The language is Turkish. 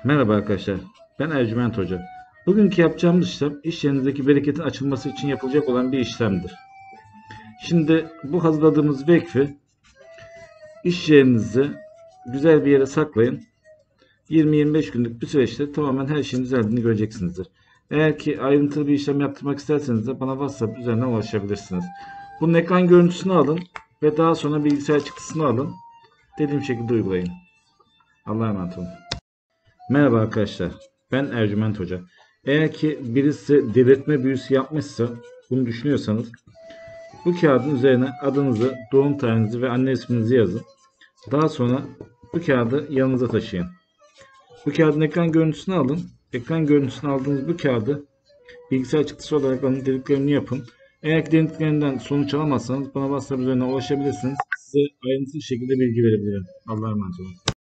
Merhaba arkadaşlar, ben Ercüment Hoca. Bugünkü yapacağımız işlem, iş yerinizdeki bereketin açılması için yapılacak olan bir işlemdir. Şimdi bu hazırladığımız vekfi iş yerinizi güzel bir yere saklayın. 20-25 günlük bir süreçte tamamen her şeyin düzeldiğini göreceksinizdir. Eğer ki ayrıntılı bir işlem yaptırmak isterseniz de bana WhatsApp üzerinden ulaşabilirsiniz. Bunun ekran görüntüsünü alın ve daha sonra bilgisayar çıktısını alın. Dediğim şekilde uygulayın. Allah'a emanet olun. Merhaba arkadaşlar, ben Ercüment Hoca. Eğer ki birisi delirtme büyüsü yapmışsa, bunu düşünüyorsanız, bu kağıdın üzerine adınızı, doğum tarihinizi ve anne isminizi yazın. Daha sonra bu kağıdı yanınıza taşıyın. Bu kağıdın ekran görüntüsünü alın. Ekran görüntüsünü aldığınız bu kağıdı bilgisayar çıktısı olarak alın, dediklerini yapın. Eğer ki dediklerinden sonuç alamazsanız bana WhatsApp üzerinden ulaşabilirsiniz. Size ayrıntılı şekilde bilgi verebilirim. Allah'a emanet olun.